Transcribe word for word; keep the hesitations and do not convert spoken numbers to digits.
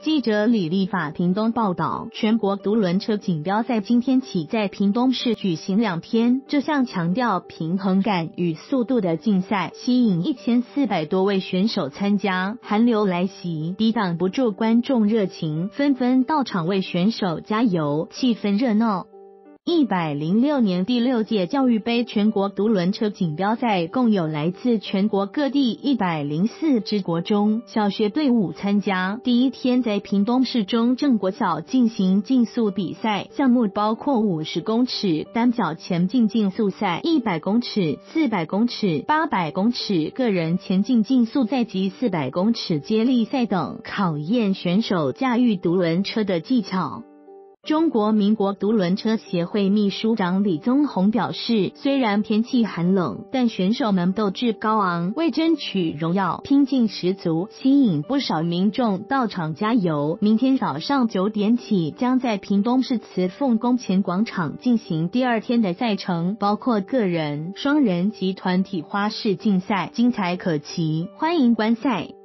记者李丽法屏东报道，全国独轮车锦标赛今天起在屏东市举行两天，这项强调平衡感与速度的竞赛，吸引一千四百多位选手参加。寒流来袭，抵挡不住观众热情，纷纷到场为选手加油，气氛热闹。一百零六年第六届教育杯全国独轮车锦标赛共有来自全国各地一百零四支国中小学队伍参加。第一天在屏东市中正国小进行竞速比赛，项目包括五十公尺单脚前进竞速赛、一百公尺、四百公尺、八百公尺个人前进竞速赛及四百公尺接力赛等，考验选手驾驭独轮车的技巧。中国民国独轮车协会秘书长李宗宏表示，虽然天气寒冷，但选手们斗志高昂，为争取荣耀拼劲十足，吸引不少民众到场加油。明天早上九点起，将在屏东市慈凤宫前广场进行第二天的赛程，包括个人、双人及团体花式竞赛，精彩可期，欢迎观赛。